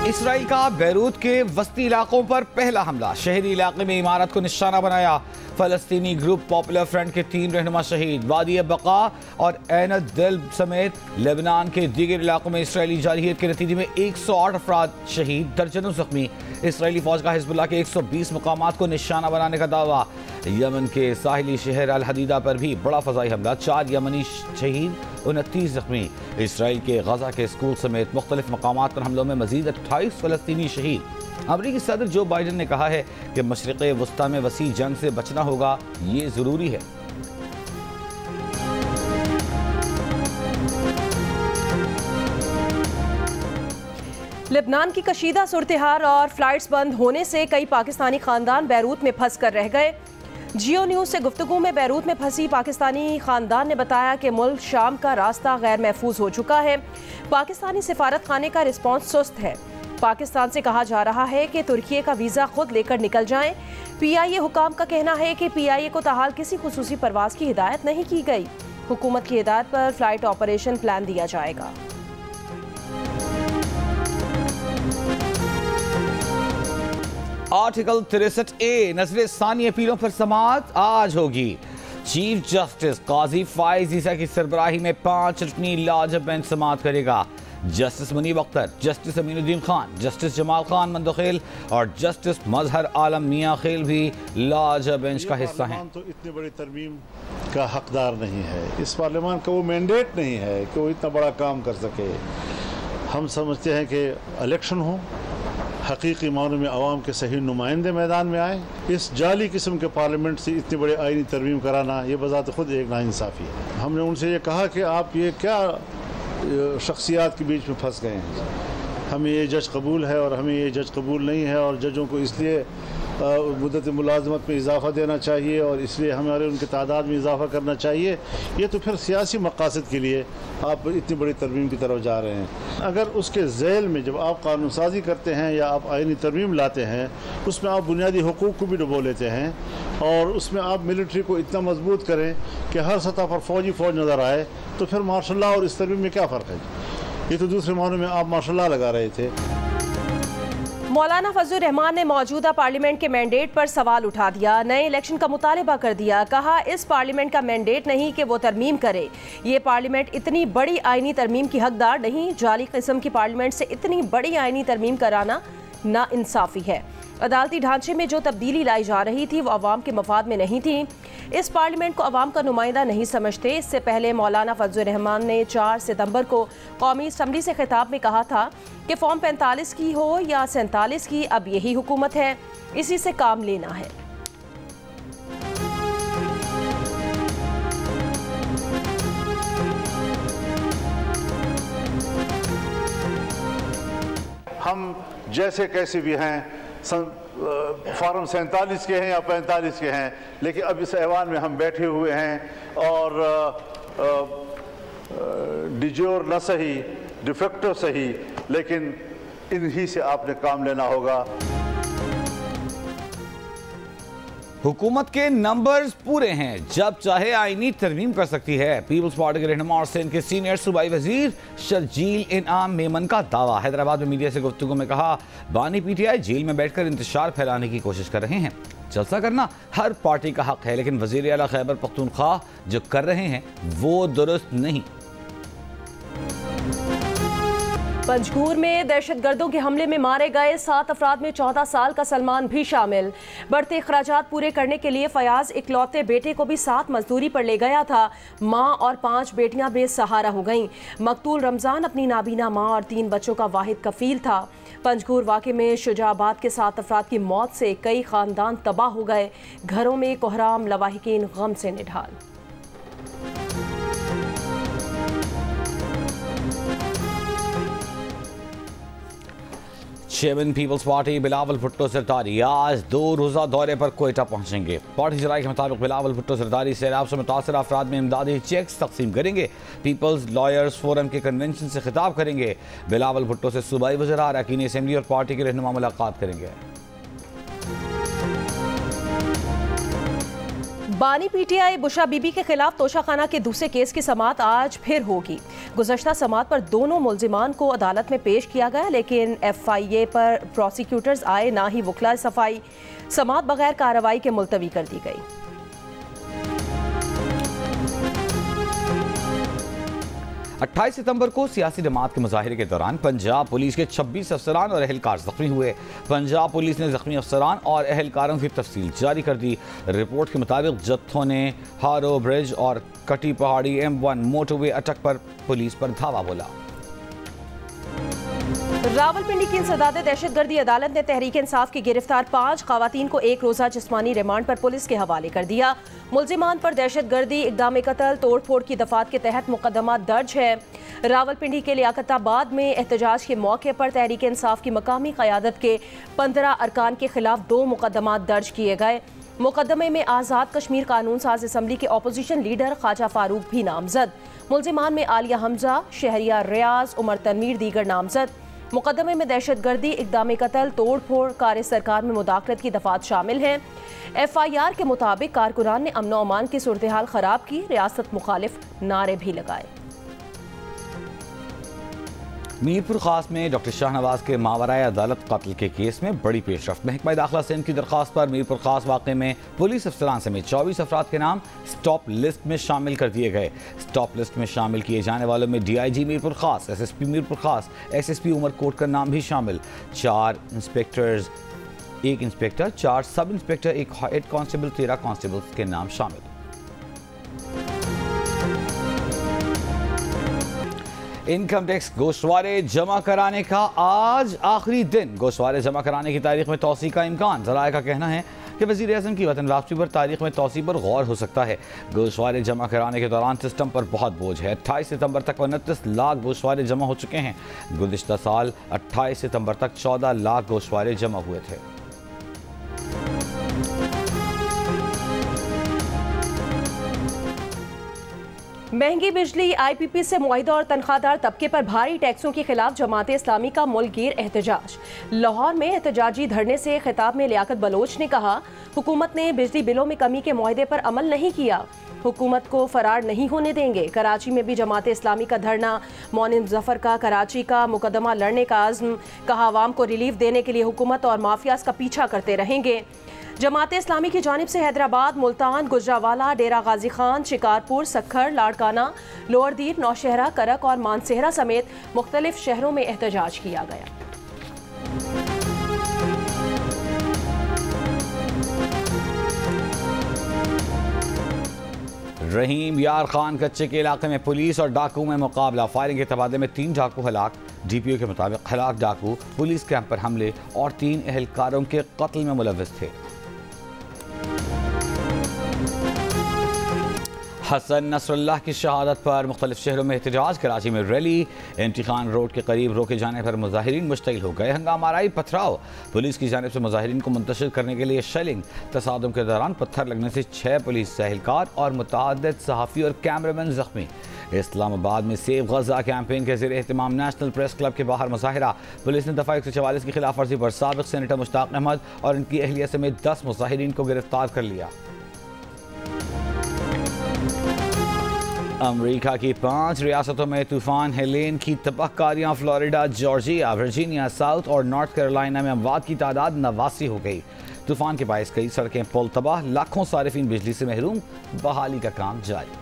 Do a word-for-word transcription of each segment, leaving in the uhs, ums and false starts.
Israel का Beirut के वस्ती इलाकों पर पहला हमला, शहरी इलाके में इमारत को निशाना बनाया। फलस्तीनी ग्रुप पॉपुलर फ्रंट के तीन रहनुमा शहीद। वादी बका और ऐन दिल समेत लेबनान के दीगर इलाकों में इसराइली जारहियत के नतीजे में एक सौ आठ अफराद शहीद, दर्जनों जख्मी। इसराइली फौज का हिजबुल्लाह के एक सौ बीस मकामात को निशाना बनाने का दावा। यमन के साहिली शहर अल हदीदा पर भी बड़ा फजाई हमला, चार यमनी शहीद, उनतीस जख्मी। इसराइल के गजा के स्कूल समेत मुख्तलिफ मकामात पर हमलों में मजीद अट्ठाईस फलस्तीनी शहीद। अमरीकी सदर जो बाइडन ने कहा है कि मशरिक़ वस्ता में वसी जंग से बचना होगा, ये ज़रूरी है। लेबनान की कशीदा सूरत-ए-हाल और फ्लाइट्स बंद होने से कई पाकिस्तानी खानदान बैरूत में फंस कर रह गए। जियो न्यूज़ से गुफ्तगू में बैरूत में फंसी पाकिस्तानी खानदान ने बताया कि मुल्क शाम का रास्ता गैर महफूज हो चुका है। पाकिस्तानी सिफारत खाने का रिस्पॉन्स सुस्त है। पाकिस्तान से कहा जा रहा है कि तुर्की का वीज़ा खुद लेकर निकल जाएं। पी आई ए हुकाम का कहना है कि पी आई ए को ताहाल किसी खुसूसी परवाज की हिदायत नहीं की गई। हुकूमत की हिदायत पर फ्लाइट ऑपरेशन प्लान दिया जाएगा। आर्टिकल तिरसठ ए नजर सानी अपीलों पर समाअत आज होगी। चीफ जस्टिस काजी फाइज ईसा की सरबराही में पांच रुकनी लाजब बेंच समाअत करेगा। Justice Munib Akhtar, justice Aminuddin Khan, justice Jamal Khan Mandokhail और जस्टिस मजहर आलम मियाँ खेल भी लाजब बेंच का हिस्सा हैं। तो इतनी बड़ी तरमीम का हकदार नहीं है, इस पार्लियामान का वो मैंडेट नहीं है कि वो इतना बड़ा काम कर सके। हम समझते हैं कि इलेक्शन हो, हकीकी मानों में आवाम के सही नुमाइंदे मैदान में आए। इस जाली किस्म के पार्लियामेंट से इतनी बड़ी आईनी तरमीम कराना, ये बजात खुद एक नाइंसाफ़ी है। हमने उनसे ये कहा कि आप ये क्या शख्सियात के बीच में फंस गए हैं। हमें ये जज कबूल है और हमें ये जज कबूल नहीं है, और जजों को इसलिए मुद्दत मुलाजमत में इजाफ़ा देना चाहिए और इसलिए हमारे उनकी तादाद में इजाफ़ा करना चाहिए। ये तो फिर सियासी मकासद के लिए आप इतनी बड़ी तरमीम की तरफ जा रहे हैं। अगर उसके झैल में जब आप कानून साजी करते हैं या आप आईनी तरमीम लाते हैं, उसमें आप बुनियादी हुकूक को भी डुबो लेते हैं और उसमें आप मिलिट्री को इतना मजबूत करें कि हर सतह पर फौजी फौज नज़र आए, तो फिर मार्शल लॉ और इस तरमीम में क्या फ़र्क है? ये तो दूसरे मानों में आप मार्शल लॉ लगा रहे थे। मौलाना फजलुर रहमान ने मौजूदा पार्लियामेंट के मैंडेट पर सवाल उठा दिया। नए इलेक्शन का मुतालबा कर दिया। कहा इस पार्लियामेंट का मैंडेट नहीं कि वो तरमीम करे। ये पार्लियामेंट इतनी बड़ी आईनी तरमीम की हकदार नहीं। जाली किस्म की पार्लियामेंट से इतनी बड़ी आईनी तरमीम कराना नाइंसाफ़ी है। अदालती ढांचे में जो तब्दीली लाई जा रही थी वो अवाम के मफाद में नहीं थी। इस पार्लियामेंट को अवाम का नुमाइंदा नहीं समझते। इससे पहले मौलाना फजलुर रहमान ने चार सितंबर को कौमी असम्बली से खिताब में कहा था कि फॉर्म पैंतालीस की हो या सैंतालीस की, अब यही हुकूमत है, इसी से काम लेना है। हम जैसे कैसे भी हैं, फॉर्म सैंतालीस के हैं या पैंतालीस के हैं, लेकिन अब इस ऐवान में हम बैठे हुए हैं और डिजोर न सही डिफेक्टो सही, लेकिन इन्हीं से आपने काम लेना होगा। हुकूमत के नंबर्स पूरे हैं, जब चाहे आईनी तरमीम कर सकती है। पीपल्स पार्टी के रहनुमा और सिंध के सीनियर सूबाई वजीर शर्जील इनाम मेमन का दावा। हैदराबाद में मीडिया से गुफ्तगू में कहा, बानी पीटीआई जेल में बैठकर इंतशार फैलाने की कोशिश कर रहे हैं। जलसा करना हर पार्टी का हक है, लेकिन वजीर आला खैबर पख्तूनख्वा जो कर रहे हैं वो दुरुस्त नहीं। पंजगूर में दहशतगर्दों के हमले में मारे गए सात अफराद में चौदह साल का सलमान भी शामिल। बढ़ते अखराजात पूरे करने के लिए फयाज इकलौते बेटे को भी साथ मजदूरी पर ले गया था। माँ और पांच बेटियां बेसहारा हो गईं। मकतूल रमजान अपनी नाबीना माँ और तीन बच्चों का वाहिद कफील था। पंजगूर वाक़े में शुजाबाद के सात अफराद की मौत से कई खानदान तबाह हो गए। घरों में कोहराम, लवाहिकीन गम से निढाल। Chairman Peoples Party Bilawal Bhutto Zardari आज दो रोज़ा दौरे पर कोयटा पहुंचेंगे। पार्टी जराये के मुताबिक बिलावल भुट्टो सरदारी सैलाब से मुतासर अफराद में इमदादी चेक्स तकसीम करेंगे। पीपल्स लॉयर्स फोरम के कन्वेंशन से खिताब करेंगे। बिलावल भुट्टो से सूबाई वज़रा, अरकान असेंबली और पार्टी के रहनुमा मुलाकात करेंगे। बानी पीटीआई बुशरा बीबी के खिलाफ तोशाखाना के दूसरे केस की समाअत आज फिर होगी। गुज़श्ता समाअत पर दोनों मुल्जिमान को अदालत में पेश किया गया, लेकिन एफ आई ए पर प्रोसिक्यूटर्स आए ना ही वकला सफाई। समाअत बगैर कार्रवाई के मुलतवी कर दी गई। अट्ठाईस सितंबर को सियासी जमात के मुजाहिरे के दौरान पंजाब पुलिस के छब्बीस अफसरान और अहलकार जख्मी हुए। पंजाब पुलिस ने जख्मी अफसरान और अहलकारों की तफसील जारी कर दी। रिपोर्ट के मुताबिक जत्थों ने हारो ब्रिज और कटी पहाड़ी एम वन मोटरवे अटक पर पुलिस पर धावा बोला। रावलपिंडी की इंसदाद दहशतगर्दी अदालत ने तहरीक इंसाफ की गिरफ्तार पांच खवातीन को एक रोजा जिस्मानी रिमांड पर पुलिस के हवाले कर दिया। मुल्जिमान पर दहशतगर्दी, इक़दाम कत्ल, तोड़ फोड़ की दफात के तहत मुकदमा दर्ज है। रावलपिंडी के लियाकताबाद में एहतजाज के मौके पर तहरीक इंसाफ की मकामी क़यादत के पंद्रह अरकान के खिलाफ दो मुकदमा दर्ज किए गए। मुकदमे में आज़ाद कश्मीर कानून साज असम्बली के अपोजिशन लीडर ख्वाजा फारूक भी नामजद। मुल्जिमान में आलिया हमजा, शहरियार रियाज, उमर तनवीर दीगर नामजद। मुकदमे में दहशतगर्दी, इक़दाम कत्ल, तोड़ फोड़, कार्य सरकार में मुदाखलत की दफात शामिल हैं। एफ आई आर के मुताबिक कारकुनान ने अमन अमान की सूरत हाल खराब की, रियासत मुखालिफ नारे भी लगाए। मीरपुर खास में डॉक्टर शाहनवाज के मावराए अदालत कत्ल के केस में बड़ी पेशरफ्त। महकमा दाखिला सिंध की दरख्वास्त पर मीरपुर खास वाक़े में पुलिस अफसरान समेत चौबीस अफराद के नाम स्टॉप लिस्ट में शामिल कर दिए गए। स्टॉप लिस्ट में शामिल किए जाने वालों में डी आई जी मीरपुर खास, एस एस पी मीरपुर खास, एस एस पी उमरकोट का नाम भी शामिल। चार इंस्पेक्टर्स, एक इंस्पेक्टर, चार सब इंस्पेक्टर, एक हेड कांस्टेबल, तेरह कांस्टेबल्स के नाम शामिल। इनकम टैक्स गोशवारे जमा कराने का आज आखिरी दिन। गोशवारे जमा कराने की तारीख में तौसी का इम्कान। ज़राए का कहना है कि वज़ीर आज़म की वतन वापसी पर तारीख में तौसी पर गौर हो सकता है। गोशवारे जमा कराने के दौरान सिस्टम पर बहुत बोझ है। अट्ठाईस सितंबर तक उनतीस लाख गोशवारे जमा हो चुके हैं। गुज़िश्ता साल अट्ठाईस सितंबर तक चौदह लाख गोशवारे जमा हुए थे। महंगी बिजली, आई पी पी से मुआहिदा और तनख्वाहदार तबके पर भारी टैक्सों के खिलाफ जमात इस्लामी का मुल्कगीर एहतजाज। लाहौर में एहतजाजी धरने से खिताब में लियाकत बलोच ने कहा, हुकूमत ने बिजली बिलों में कमी के मुआहिदे पर अमल नहीं किया, हुकूमत को फरार नहीं होने देंगे। कराची में भी जमात इस्लामी का धरना। मोनिम जफर का कराची का मुकदमा लड़ने का आज़म, कहा आवाम को रिलीफ देने के लिए हुकूमत और माफियाज का पीछा करते रहेंगे। जमात इस्लामी की जानिब से हैदराबाद, मुल्तान, गुजरावाला, डेरा गाजी खान, शिकारपुर, सखर, लाड़काना, लोअरदीर, नौशहरा, करक और मानसेहरा समेत मुख्तलिफ शहरों में एहतजाज किया गया। रहीम यार खान कच्चे के इलाके में पुलिस और डाकू में मुकाबला। फायरिंग के तबादले में तीन डाकू हलाक। डी पी ओ के मुताबिक हलाक डाकू पुलिस कैंप पर हमले और तीन एहलकारों के कत्ल में मुलव्वस थे। हसन नसरुल्लाह की शहादत पर मुख्तलिफ शहरों में एहतजाज। कराची में रैली। इंतखान रोड के करीब रोके जाने पर मुजाहिरीन मुश्तइल हो गए। हंगामा आराई पथराव। पुलिस की जानिब से मुजाहिरीन को मुंतशिर करने के लिए शेलिंग। तसादुम के दौरान पत्थर लगने से छः पुलिस एहलकार और मुतअद्दिद सहाफ़ी और कैमरामैन जख्मी। इस्लामाबाद में सेव गजा कैंपेन के ज़ेर एहतमाम नेशनल प्रेस क्लब के बाहर मुजाहिरा। पुलिस ने दफ़ा एक सौ चवालीस की खिलाफ वर्जी पर साबिक़ सेनेटर मुश्ताक अहमद और इनकी अहलिया समेत दस मुजाहिरीन को गिरफ्तार कर लिया। अमेरिका की पांच रियासतों में तूफान हेलेन की तबाहकारियां। फ्लोरिडा, जॉर्जिया, वर्जीनिया, साउथ और नॉर्थ कैरोलिना में अमवात की तादाद नवासी हो गई। तूफान के बायस कई सड़कें पुल तबाह, लाखों सारिफीन बिजली से महरूम। बहाली का काम जारी।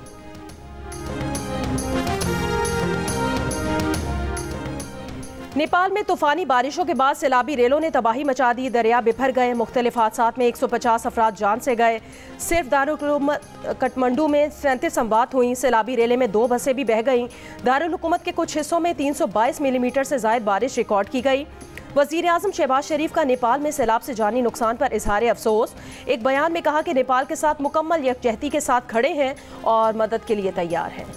नेपाल में तूफानी बारिशों के बाद सैलाबी रेलों ने तबाही मचा दी। दरिया बिफर गए। मुख्तलिफ हादसात में एक सौ पचास अफराद जान से गए। सिर्फ दारुल काठमांडू में सैंतीस अमवात हुई। सैलाबी रेले में दो बसें भी बह गईं। दारुल हुकूमत के कुछ हिस्सों में तीन सौ बाईस मिलीमीटर से जायद बारिश रिकॉर्ड की गई। वज़ीर आज़म शहबाज शरीफ का नेपाल में सैलाब से जानी नुकसान पर इजहार अफसोस। एक बयान में कहा कि नेपाल के साथ मुकम्मल यकजहती के साथ खड़े हैं और मदद के लिए तैयार हैं।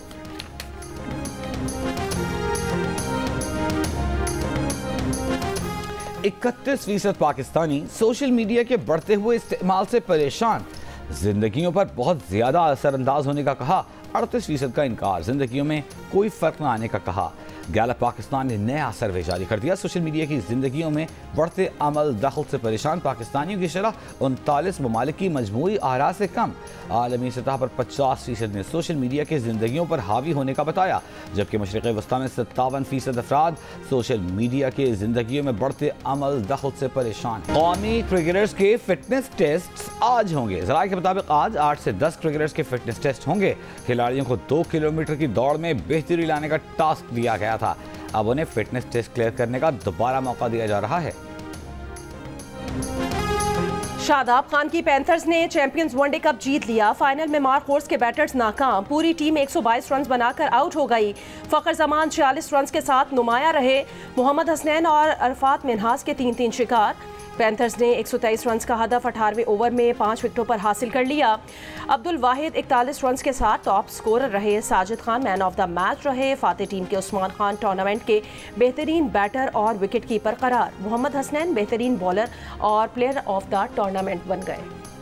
इकतीस फीसद पाकिस्तानी सोशल मीडिया के बढ़ते हुए इस्तेमाल से परेशान। जिंदगियों पर बहुत ज्यादा असरअंदाज होने का कहा। अड़तीस फीसद का इनकार। जिंदगियों में कोई फर्क न आने का कहा। गैलप पाकिस्तान ने नया सर्वे जारी कर दिया। सोशल मीडिया की जिंदगियों में बढ़ते अमल दखल से परेशान पाकिस्तानियों की शरह उनतालीस ममालिक की मजमूई आरा से कम। आलमी सतह पर पचास फीसद ने सोशल मीडिया की जिंदगियों पर हावी होने का बताया, जबकि मशरिक़ वस्ता में सत्तावन फीसद अफराद सोशल मीडिया की जिंदगियों में बढ़ते अमल दखल से परेशान। कौमी क्रिकेटर्स के फिटनेस टेस्ट आज होंगे। ज़राए के मुताबिक आज आठ से दस क्रिकेटर्स के फिटनेस टेस्ट होंगे। खिलाड़ियों को दो किलोमीटर की दौड़ में बेहतरी लाने का टास्क दिया गया था। अब उन्हें फिटनेस टेस्ट क्लियर करने का दोबारा मौका दिया जा रहा है। शादाब खान की पैंथर्स ने चैंपियंस वनडे कप जीत लिया। फाइनल में मार्क होर्स के बैटर्स नाकाम। पूरी टीम एक सौ बाईस रन बनाकर आउट हो गई। फखर जमान छियालीस रन के साथ नुमाया रहे। मोहम्मद हसनैन और अरफात मिनहास के तीन तीन शिकार। पैंथर्स ने एक सौ तेईस रन का हदफ अठारहवें ओवर में पाँच विकेटों पर हासिल कर लिया। अब्दुल वाहिद इकतालीस रन के साथ टॉप स्कोरर रहे। Sajid Khan man of the match रहे। फातेह टीम के उस्मान खान टूर्नामेंट के बेहतरीन बैटर और विकेट कीपर करार। मोहम्मद हसनैन बेहतरीन बॉलर और प्लेयर ऑफ द टूर्नामेंट बन गए।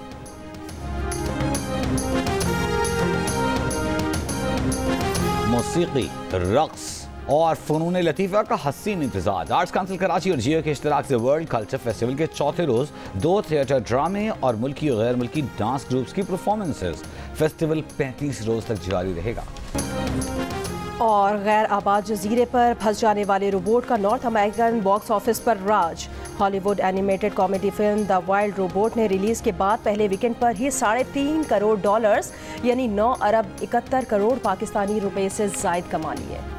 मौसीकी, रक्स और फ़नून लतीफ़ा का हसीन इंतज़ाज। आर्ट्स काउंसिल कराची और जियो के इश्तराक से वर्ल्ड कल्चर फेस्टिवल के चौथे रोज़ दो थिएटर ड्रामे और मुल्की और गैर मुल्की डांस ग्रुप्स की परफॉर्मेंसेस। फेस्टिवल पैंतीस रोज़ तक जारी रहेगा। और गैर आबाद जजीरे पर फंस जाने वाले रोबोट का नॉर्थ अमेरिकन बॉक्स ऑफिस पर राज। Hollywood animated comedy film The Wild Robot ने रिलीज के बाद पहले वीकेंड पर ही साढ़े तीन करोड़ डॉलर्स यानी नौ अरब इकहत्तर करोड़ पाकिस्तानी रुपए से जायद कमा लिए।